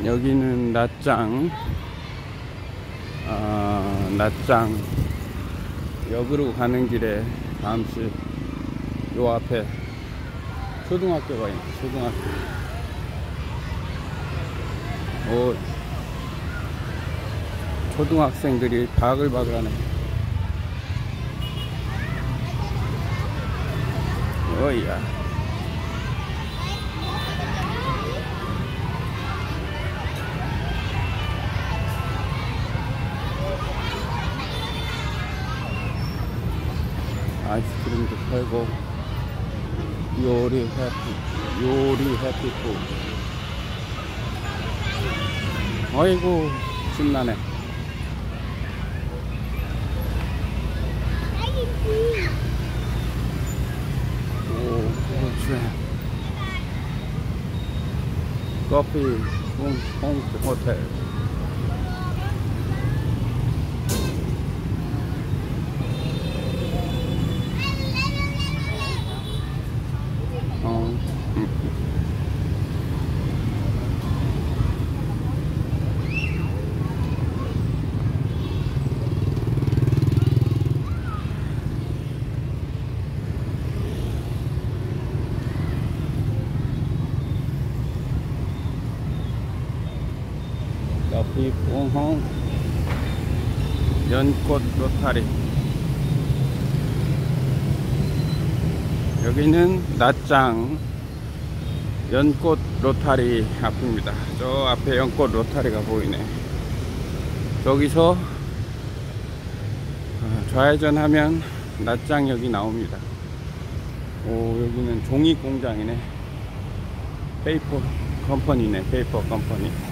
여기는 낮장, 낮장 역으로 가는 길에 잠시 요 앞에 초등학교가 있네. 초등학교. 초등학생들이 바글바글하네. 어이야. 아이스크림도 팔고 요리 해피푸드. 어이구 신나네. 오 그렇지. 커피 홈 호텔. 커피 뽕홍 연꽃 로타리. 여기는 낮장 연꽃 로타리 앞입니다. 저 앞에 연꽃 로타리가 보이네. 저기서 좌회전하면 낮장역이 나옵니다. 오 여기는 종이 공장이네. 페이퍼 컴퍼니네. 페이퍼 컴퍼니.